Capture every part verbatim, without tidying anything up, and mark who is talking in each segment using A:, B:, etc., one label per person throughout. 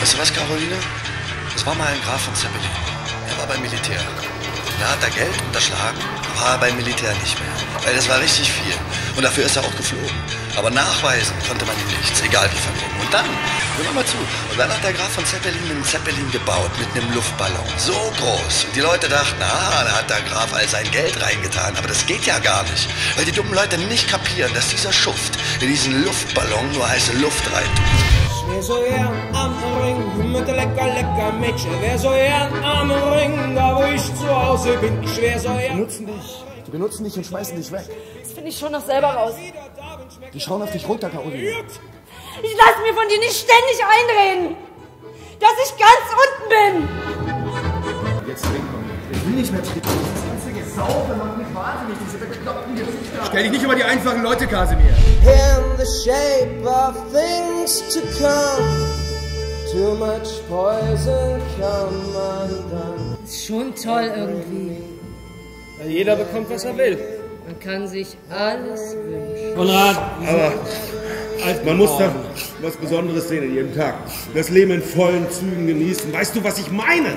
A: Weißt du was, Caroline? Es war mal ein Graf von Zeppelin. Er war beim Militär. Da hat er Geld unterschlagen, war er beim Militär nicht mehr. Weil das war richtig viel. Und dafür ist er auch geflogen. Aber nachweisen konnte man ihm nichts, egal wie verlogen. Und dann, hör mal zu, und dann hat der Graf von Zeppelin einen Zeppelin gebaut mit einem Luftballon. So groß. Und die Leute dachten, ah, da hat der Graf all sein Geld reingetan. Aber das geht ja gar nicht. Weil die dummen Leute nicht kapieren, dass dieser Schuft in diesen Luftballon nur heiße Luft reintut.
B: Wer so gern am Ring mit lecker, lecker Mädchen? Wer so gern am Ring, da wo ich zu Hause bin? Ich wär so gern.
C: Die benutzen dich. Die benutzen dich und schmeißen dich weg.
D: Das finde ich schon noch selber raus.
C: Die schauen auf dich runter, Caroline.
D: Ich lasse mir von dir nicht ständig einreden, dass ich ganz unten bin.
C: Jetzt trinken. Ich will nicht mehr trinken. Das ganze Gesaufe macht mich wahnsinnig. Diese bekloppten Gesichter. Stell dich nicht über die einfachen Leute, Kasimir.
B: In the shape of things to come. Too much poison come undone.
E: Ist schon toll irgendwie.
B: Weil jeder bekommt, was er will.
E: Man kann sich alles wünschen.
B: Konrad,
F: aber man muss da was Besonderes sehen in jedem Tag. Das Leben in vollen Zügen genießen. Weißt du, was ich meine?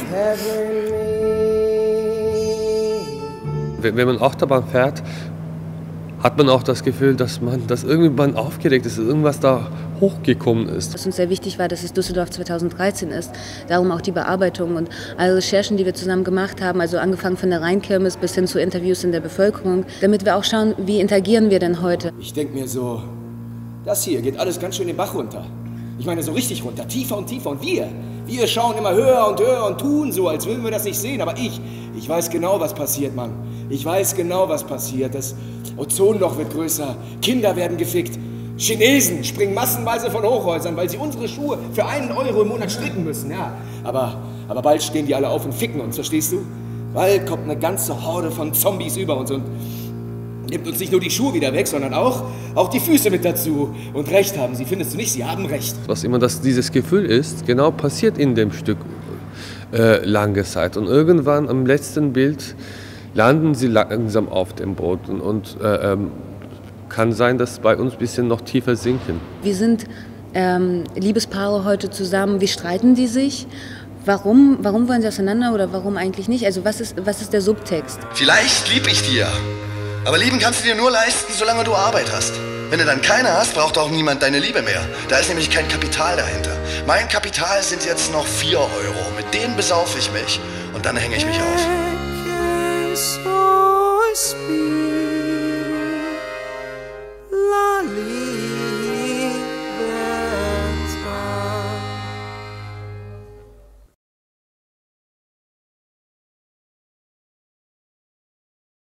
G: Wenn man Achterbahn fährt, hat man auch das Gefühl, dass man, dass irgendwann aufgeregt ist, dass irgendwas da hochgekommen ist.
H: Was uns sehr wichtig war, dass es Düsseldorf zweitausenddreizehn ist. Darum auch die Bearbeitung und alle Recherchen, die wir zusammen gemacht haben, also angefangen von der Rheinkirmes bis hin zu Interviews in der Bevölkerung, damit wir auch schauen, wie interagieren wir denn heute.
I: Ich denke mir so, das hier geht alles ganz schön den Bach runter. Ich meine so richtig runter, tiefer und tiefer. Und wir, wir schauen immer höher und höher und tun so, als würden wir das nicht sehen. Aber ich, ich weiß genau, was passiert, Mann. Ich weiß genau, was passiert. Das Ozonloch wird größer, Kinder werden gefickt. Chinesen springen massenweise von Hochhäusern, weil sie unsere Schuhe für einen Euro im Monat stricken müssen. Ja, aber, aber bald stehen die alle auf und ficken uns, verstehst du? Bald kommt eine ganze Horde von Zombies über uns und nimmt uns nicht nur die Schuhe wieder weg, sondern auch, auch die Füße mit dazu. Und recht haben sie, findest du nicht? Sie haben recht.
G: Was immer das, dieses Gefühl ist, genau passiert in dem Stück äh, lange Zeit. Und irgendwann am letzten Bild landen sie langsam auf dem Boot und, und äh, ähm, kann sein, dass bei uns ein bisschen noch tiefer sinken.
H: Wir sind ähm, Liebespaare heute zusammen. Wie streiten die sich? Warum, warum wollen sie auseinander oder warum eigentlich nicht? Also was ist, was ist der Subtext?
A: Vielleicht lieb ich dir. Aber lieben kannst du dir nur leisten, solange du Arbeit hast. Wenn du dann keine hast, braucht auch niemand deine Liebe mehr. Da ist nämlich kein Kapital dahinter. Mein Kapital sind jetzt noch vier Euro. Mit denen besaufe ich mich und dann hänge ich mich auf.